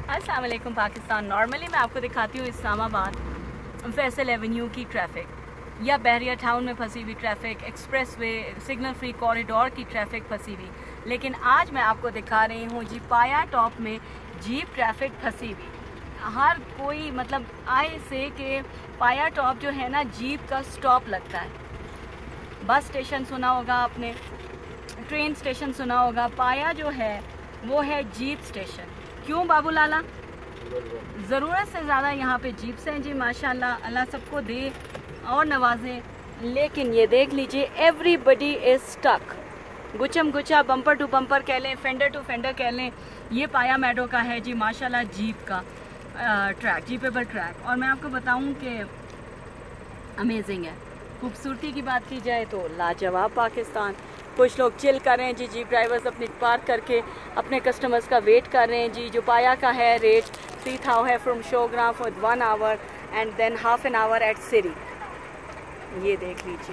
अस्सलाम वालेकुम पाकिस्तान। नॉर्मली मैं आपको दिखाती हूँ इस्लामाबाद फैसल एवेन्यू की ट्रैफिक या बहरिया टाउन में फंसी हुई traffic, expressway, signal free corridor की ट्रैफिक फंसी हुई। लेकिन आज मैं आपको दिखा रही हूँ जी पाया टॉप में जीप ट्रैफिक फंसी हुई। हर कोई मतलब आए से कि पाया टॉप जो है ना जीप का स्टॉप लगता है। बस स्टेशन सुना होगा आपने, ट्रेन स्टेशन सुना होगा, पाया जो है वो है जीप स्टेशन। क्यों बाबू लाला? ज़रूरत से ज़्यादा यहाँ पे जीप्स हैं जी, माशाल्लाह, अल्लाह सबको दे और नवाजे। लेकिन ये देख लीजिए, एवरीबडी इज स्टक। गुचम गुचा, बम्पर टू बम्पर कह लें, फेंडर टू फेंडर कह लें, ये पाया मेडो का है जी माशाल्लाह जीप का ट्रैक, जीपेबल ट्रैक। और मैं आपको बताऊँ कि अमेजिंग है। खूबसूरती की बात की जाए तो लाजवाब पाकिस्तान। कुछ लोग चिल कर रहे हैं जी, जीप ड्राइवर्स अपनी पार्क करके अपने कस्टमर्स का वेट कर रहे हैं जी। जो पाया का है रेट 3000 है from Shogram for 1 hour and then half an hour at Siri. ये देख लीजिए।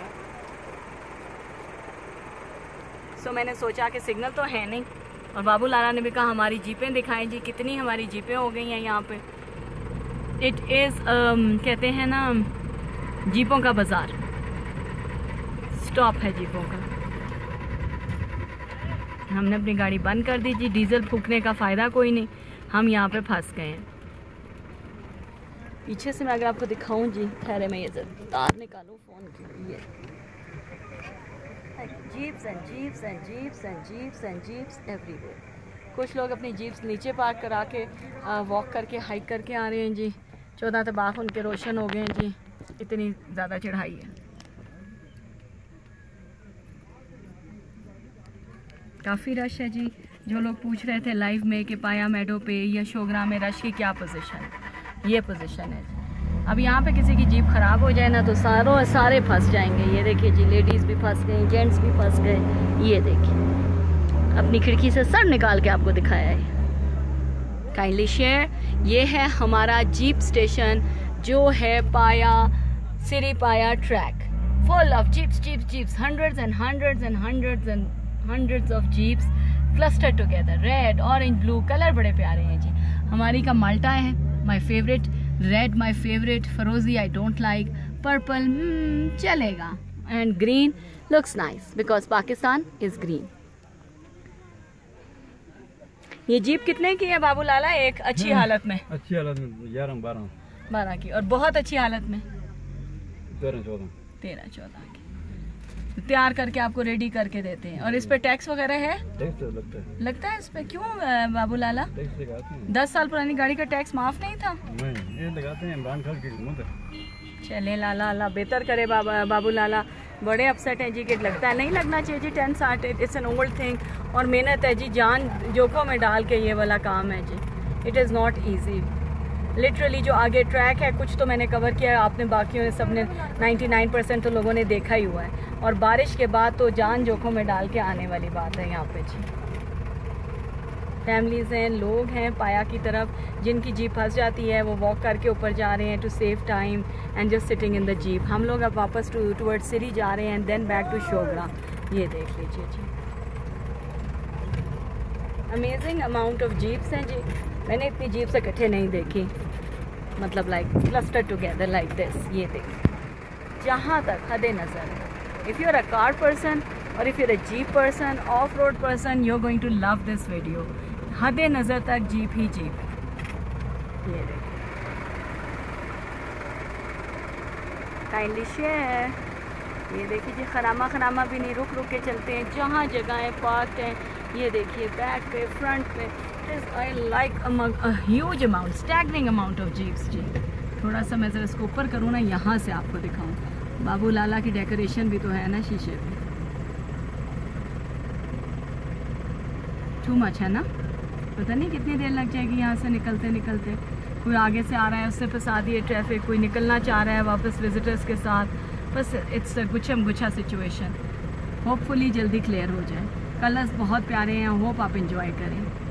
सो मैंने सोचा कि सिग्नल तो है नहीं, और बाबू लाला ने भी कहा हमारी जीपें दिखाएं जी। कितनी हमारी जीपें हो गई हैं यहाँ पे। इट इज़ कहते हैं ना जीपों का बाज़ार, स्टॉप है जीपों का। हमने अपनी गाड़ी बंद कर दी जी, डीजल फूकने का फ़ायदा कोई नहीं, हम यहाँ पे फंस गए हैं। पीछे से मैं अगर आपको दिखाऊं जी, ठहरे मैं ये तार निकालूं फ़ोन की। ये jeeps and jeeps and jeeps and jeeps and jeeps everywhere. कुछ लोग अपनी जीप्स नीचे पार्क करा के वॉक करके हाइक करके आ रहे हैं जी। 14 तबाह उनके रोशन हो गए हैं जी, इतनी ज़्यादा चढ़ाई है। काफ़ी रश है जी। जो लोग पूछ रहे थे लाइव में कि पाया मेडो पे या शोग्राम में रश की क्या पोजीशन है, ये पोजीशन है जी। अब यहाँ पे किसी की जीप ख़राब हो जाए ना तो सारे फंस जाएंगे। ये देखिए जी, लेडीज़ भी फंस गई, जेंट्स भी फंस गए। ये देखिए, अपनी खिड़की से सर निकाल के आपको दिखाया है। Kindly share. ये है हमारा जीप स्टेशन जो है Paya, Siri Paya track, full of jeeps jeeps jeeps, hundreds and hundreds and hundreds and hundreds of jeeps cluster together. Red, orange, blue colour बड़े प्यारे हैं जी। हमारी का माल्टा है my favourite, red my favourite, फरोजी आई डोंट लाइक, पर्पल चलेगा, and green looks nice because Pakistan is green. ये जीप कितने की है बाबू लाला? एक अच्छी हालत में, अच्छी हालत में 11-12 की, और बहुत अच्छी हालत में 13-14 की तैयार करके आपको रेडी करके देते हैं। और इस पे टैक्स वगैरह है? लगता है इस पे। क्यों बाबू लाला? 10 साल पुरानी गाड़ी का टैक्स माफ नहीं था? नहीं, ये लगाते हैं इमरान खान की। चले लाला, अल्लाह बेहतर करे। बाबू लाला बड़े अपसेट हैं जी कि लगता है नहीं लगना चाहिए जी 10 साल, इट्स एन ओल्ड थिंग। और मेहनत है जी, जान जोखों में डाल के ये वाला काम है जी। It is not easy literally. जो आगे ट्रैक है कुछ तो मैंने कवर किया है, आपने बाकियों ने सबने 99% तो लोगों ने देखा ही हुआ है। और बारिश के बाद तो जान जोखों में डाल के आने वाली बात है यहाँ पे जी। फैमिलीज़ हैं, लोग हैं पाया की तरफ, जिनकी जीप फंस जाती है वो वॉक करके ऊपर जा रहे हैं to save time and just sitting in the jeep. हम लोग अब वापस टूवर्ड्स सिरी जा रहे हैं and then back to Shogra. ये देख लीजिए जी, अमेजिंग अमाउंट ऑफ जीप्स हैं जी। मैंने इतनी जीप्स इकट्ठे नहीं देखी, मतलब like cluster together like this. ये देखिए, जहाँ तक हद नज़र है। If you are a car person और if you are a jeep person, of road person, you are going to love this video. हद नज़र तक जीप ही जीप। ये देखिए, काइंडली शेयर। ये देखिए जी, खरामा खरामा भी नहीं, रुक रुक के चलते हैं जहाँ जगहें पार्क हैं। ये देखिए, बैक पे, फ्रंट पे, I like a huge amount, staggering amount of jeeps जी। थोड़ा सा मैं ज़रा इसको ऊपर करूँ ना, यहाँ से आपको दिखाऊँ। बाबू लाला की डेकोरेशन भी तो है ना शीशे पे। टू मच है ना? पता नहीं कितनी देर लग जाएगी यहाँ से निकलते निकलते। कोई आगे से आ रहा है, उससे फंसा दिए ट्रैफिक, कोई निकलना चाह रहा है वापस विजिटर्स के साथ। बस इट्स गुच्छम गुच्छा सिचुएशन। होपफुली जल्दी क्लियर हो जाए। कलर्स बहुत प्यारे हैं, होप आप इंजॉय करें।